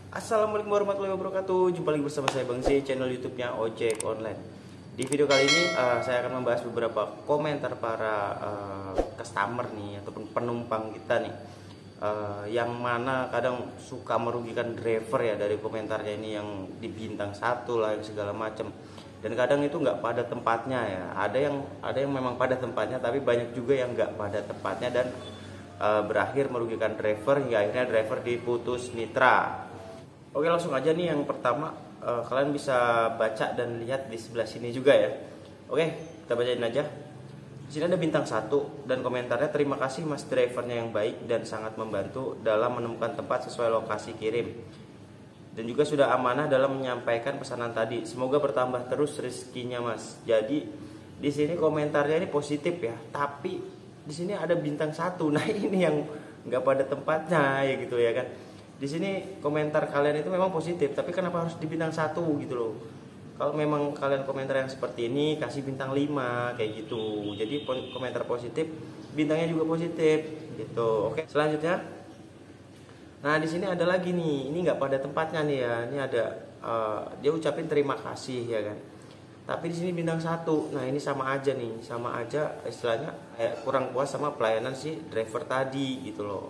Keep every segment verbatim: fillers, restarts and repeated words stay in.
Assalamualaikum warahmatullahi wabarakatuh. Jumpa lagi bersama saya Bang Z, channel YouTube-nya Ojek Online. Di video kali ini uh, saya akan membahas beberapa komentar para uh, customer nih ataupun penumpang kita nih, uh, yang mana kadang suka merugikan driver ya dari komentarnya ini, yang di bintang satu lah segala macam. Dan kadang itu nggak pada tempatnya ya. Ada yang ada yang memang pada tempatnya, tapi banyak juga yang nggak pada tempatnya dan uh, berakhir merugikan driver hingga akhirnya driver diputus mitra. Oke, langsung aja nih yang pertama, uh, kalian bisa baca dan lihat di sebelah sini juga ya. Oke, kita bacain aja. Di sini ada bintang satu dan komentarnya, terima kasih mas drivernya yang baik dan sangat membantu dalam menemukan tempat sesuai lokasi kirim. Dan juga sudah amanah dalam menyampaikan pesanan tadi. Semoga bertambah terus rezekinya mas. Jadi di sini komentarnya ini positif ya, tapi di sini ada bintang satu. Nah ini yang nggak pada tempatnya ya gitu ya kan. Di sini komentar kalian itu memang positif, tapi kenapa harus di bintang satu gitu loh? Kalau memang kalian komentar yang seperti ini, kasih bintang lima kayak gitu. Jadi komentar positif, bintangnya juga positif gitu. Oke, selanjutnya. Nah di sini ada lagi nih, ini nggak pada tempatnya nih ya. Ini ada uh, dia ucapin terima kasih ya kan. Tapi di sini bintang satu. Nah ini sama aja nih, sama aja istilahnya eh, kurang puas sama pelayanan si driver tadi gitu loh.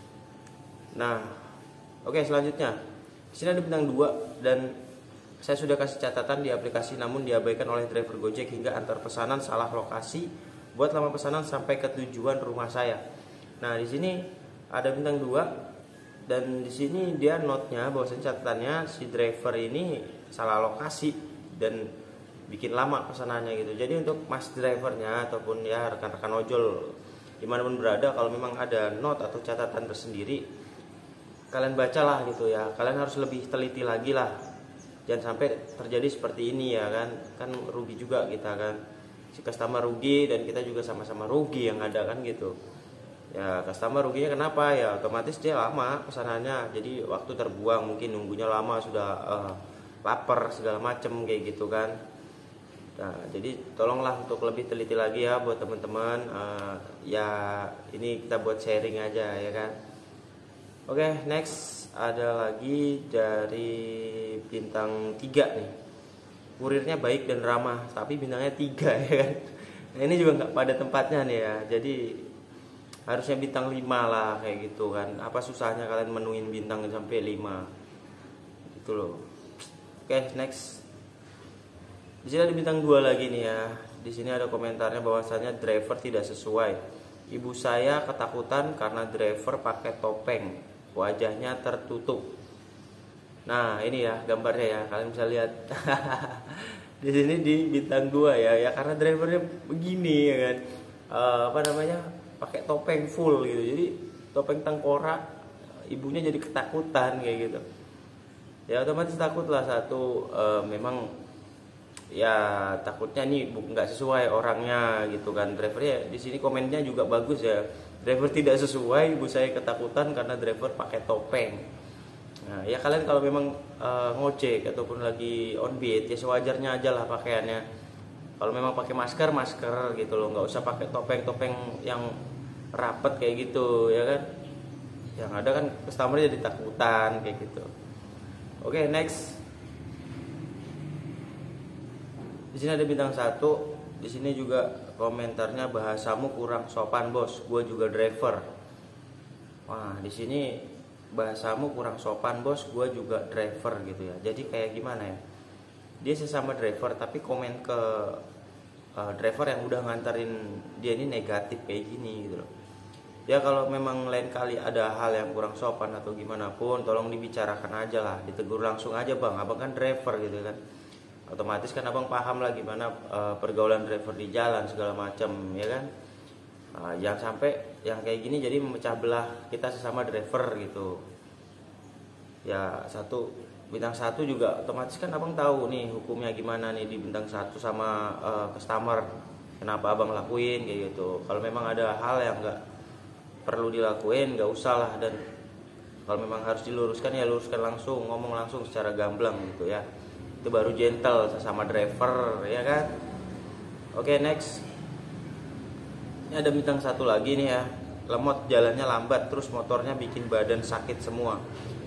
Nah. Oke, selanjutnya. Di sini ada bintang dua dan saya sudah kasih catatan di aplikasi namun diabaikan oleh driver Gojek hingga antar pesanan salah lokasi buat lama pesanan sampai ke tujuan rumah saya. Nah, di sini ada bintang dua dan di sini dia note-nya bahwasanya catatannya si driver ini salah lokasi dan bikin lama pesanannya gitu. Jadi untuk mas drivernya ataupun ya rekan-rekan ojol dimanapun berada, kalau memang ada note atau catatan tersendiri, kalian bacalah gitu ya, kalian harus lebih teliti lagi lah, jangan sampai terjadi seperti ini ya kan, kan rugi juga kita kan, si customer rugi dan kita juga sama-sama rugi yang ada kan gitu ya. Customer ruginya kenapa ya, otomatis dia lama pesanannya, jadi waktu terbuang, mungkin nunggunya lama, sudah uh, lapar segala macem kayak gitu kan. Nah jadi tolonglah untuk lebih teliti lagi ya buat teman-teman, uh, ya ini kita buat sharing aja ya kan. Oke, okay, next ada lagi dari bintang tiga nih. Kurirnya baik dan ramah, tapi bintangnya tiga ya kan. Nah, ini juga nggak pada tempatnya nih ya. Jadi harusnya bintang lima lah kayak gitu kan. Apa susahnya kalian menuin bintang sampai lima? Gitu loh. Oke, okay, next. Di sini ada bintang dua lagi nih ya. Di sini ada komentarnya bahwasanya driver tidak sesuai. Ibu saya ketakutan karena driver pakai topeng, wajahnya tertutup. Nah ini ya gambarnya ya, kalian bisa lihat. Di sini di bintang dua ya, ya karena drivernya begini ya kan, uh, apa namanya, pakai topeng full gitu, jadi topeng tengkorak, ibunya jadi ketakutan kayak gitu. Ya otomatis takut lah satu, uh, memang ya takutnya nih nggak sesuai orangnya gitu kan. Drivernya di sini komennya juga bagus ya, driver tidak sesuai, ibu saya ketakutan karena driver pakai topeng. Nah ya kalian kalau memang uh, ngojek ataupun lagi on beat ya sewajarnya aja lah pakaiannya. Kalau memang pakai masker, masker gitu loh, nggak usah pakai topeng-topeng yang rapet kayak gitu ya kan. Yang ada kan customer jadi takutan kayak gitu. Oke, next. Di sini ada bintang satu. Di sini juga komentarnya, bahasamu kurang sopan bos, gue juga driver. Wah di sini bahasamu kurang sopan bos, gue juga driver gitu ya. Jadi kayak gimana ya? Dia sesama driver tapi komen ke uh, driver yang udah nganterin dia ini negatif kayak gini gitu loh. Ya kalau memang lain kali ada hal yang kurang sopan atau gimana pun, tolong dibicarakan aja lah, ditegur langsung aja bang, abang kan driver gitu kan. Otomatis kan abang paham lah gimana uh, pergaulan driver di jalan segala macam ya kan. Uh, jangan sampai yang kayak gini jadi memecah belah kita sesama driver gitu. Ya satu bintang satu juga otomatis kan abang tahu nih hukumnya gimana nih di bintang satu sama uh, customer. Kenapa abang lakuin kayak gitu. Kalau memang ada hal yang nggak perlu dilakuin nggak usah lah, dan kalau memang harus diluruskan ya luruskan langsung, ngomong langsung secara gamblang gitu ya. Itu baru gentle sesama driver ya kan. Oke, next. Ini ada bintang satu lagi nih ya, lemot, jalannya lambat, terus motornya bikin badan sakit semua.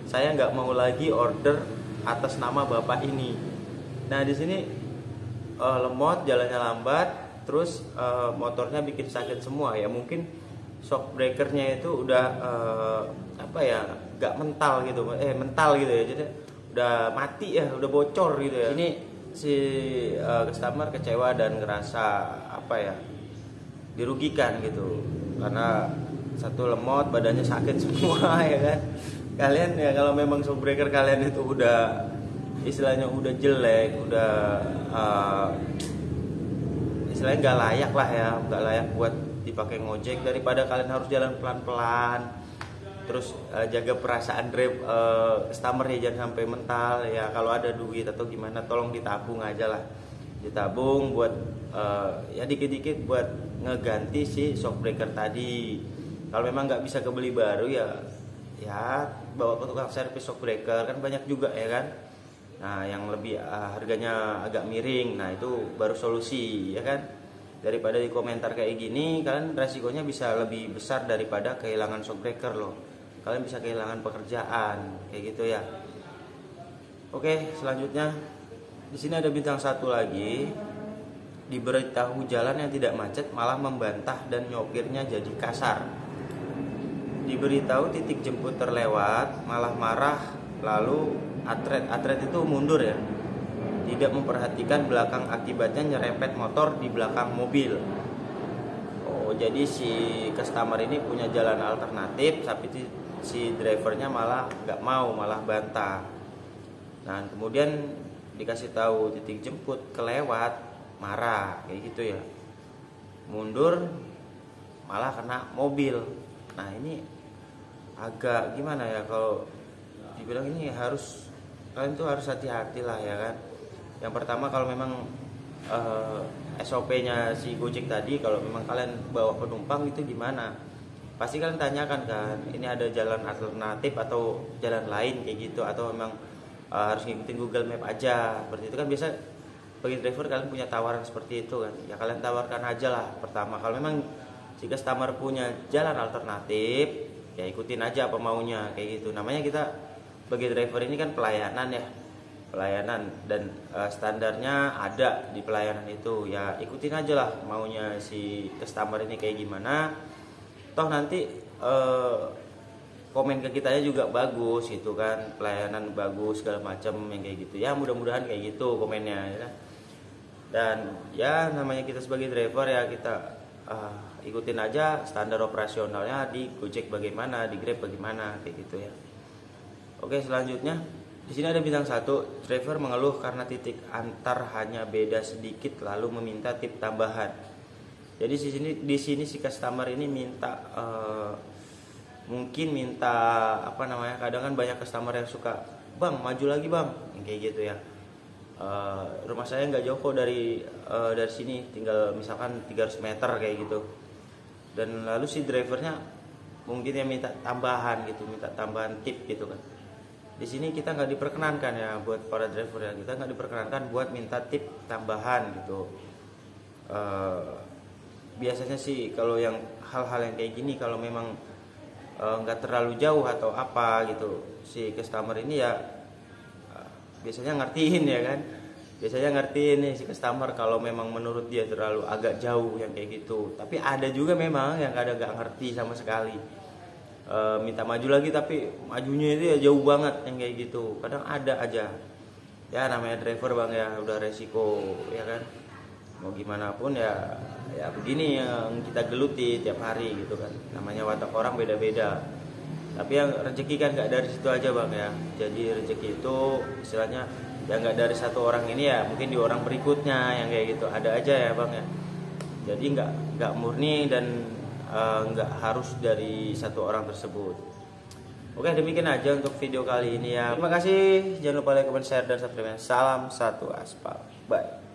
saya nggak mau lagi order atas nama bapak ini. Nah di sini uh, lemot, jalannya lambat, terus uh, motornya bikin sakit semua ya. Mungkin shock breakernya itu udah uh, apa ya, nggak mental gitu, eh mental gitu ya, jadi udah mati ya, udah bocor gitu ya. Ini si uh, customer kecewa dan ngerasa apa ya, dirugikan gitu, karena satu lemot, badannya sakit semua ya kan. Kalian ya kalau memang shock breaker kalian itu udah istilahnya udah jelek, udah uh, istilahnya nggak layak lah ya, nggak layak buat dipakai ngojek, daripada kalian harus jalan pelan-pelan, terus uh, jaga perasaan drive uh, customer ya, jangan sampai mental ya. Kalau ada duit atau gimana, tolong ditabung aja lah, ditabung buat uh, ya dikit-dikit buat ngeganti si shock breaker tadi. Kalau memang nggak bisa kebeli baru ya ya bawa ke tukang servis shock breaker, kan banyak juga ya kan. Nah yang lebih uh, harganya agak miring, nah itu baru solusi ya kan. Daripada di komentar kayak gini, kalian resikonya bisa lebih besar daripada kehilangan shock breaker loh. Kalian bisa kehilangan pekerjaan kayak gitu ya. Oke, selanjutnya di sini ada bintang satu lagi. Diberitahu jalan yang tidak macet malah membantah dan nyopirnya jadi kasar. Diberitahu titik jemput terlewat malah marah, lalu atret atret itu mundur ya. Tidak memperhatikan belakang, akibatnya nyerempet motor di belakang mobil. Oh, jadi si customer ini punya jalan alternatif, tapi si drivernya malah nggak mau, malah bantah. Nah, kemudian dikasih tahu titik jemput kelewat, marah kayak gitu ya. Mundur malah kena mobil. Nah, ini agak gimana ya, kalau dibilang ini harus, kalian tuh harus hati-hati lah ya kan. Yang pertama, kalau memang uh, S O P-nya si Gojek tadi, kalau memang kalian bawa penumpang itu gimana, pasti kalian tanyakan kan, ini ada jalan alternatif atau jalan lain kayak gitu, atau memang uh, harus ngikutin Google Map aja seperti itu kan. Biasa bagi driver kalian punya tawaran seperti itu kan, ya kalian tawarkan aja lah pertama. Kalau memang si customer punya jalan alternatif, ya ikutin aja apa maunya kayak gitu. Namanya kita bagi driver ini kan pelayanan ya, pelayanan, dan uh, standarnya ada di pelayanan itu, ya ikutin aja lah maunya si customer ini kayak gimana. Toh nanti uh, komen ke kitanya juga bagus gitu kan, pelayanan bagus segala macam yang kayak gitu ya, mudah-mudahan kayak gitu komennya ya. Dan ya namanya kita sebagai driver ya, kita uh, ikutin aja standar operasionalnya di Gojek bagaimana, di Grab bagaimana kayak gitu ya. Oke, selanjutnya di sini ada bintang satu. Driver mengeluh karena titik antar hanya beda sedikit lalu meminta tip tambahan. Jadi di sini di sini si customer ini minta uh, mungkin minta apa namanya? Kadang kan banyak customer yang suka, "Bang, maju lagi, Bang." Yang kayak gitu ya. Uh, rumah saya nggak jauh kok dari uh, dari sini, tinggal misalkan tiga ratus meter kayak gitu. Dan lalu si drivernya mungkin yang minta tambahan gitu, minta tambahan tip gitu kan. Di sini kita nggak diperkenankan ya buat para driver ya, kita nggak diperkenankan buat minta tip tambahan gitu. Uh, biasanya sih kalau yang hal-hal yang kayak gini, kalau memang nggak uh, terlalu jauh atau apa gitu, si customer ini ya uh, biasanya ngertiin ya kan, biasanya ngertiin nih si customer kalau memang menurut dia terlalu agak jauh yang kayak gitu. Tapi ada juga memang yang kadang nggak ngerti sama sekali. E, minta maju lagi tapi majunya itu ya jauh banget yang kayak gitu, kadang ada aja ya. Namanya driver bang ya, udah resiko ya kan, mau gimana pun ya ya begini yang kita geluti tiap hari gitu kan. Namanya watak orang beda-beda, tapi yang rezeki kan nggak dari situ aja bang ya. Jadi rezeki itu istilahnya yang nggak dari satu orang ini ya, mungkin di orang berikutnya yang kayak gitu ada aja ya bang ya. Jadi nggak nggak murni dan Uh, nggak harus dari satu orang tersebut. Oke, demikian aja untuk video kali ini ya. Terima kasih, jangan lupa like, comment, share, dan subscribe. Salam satu aspal, bye.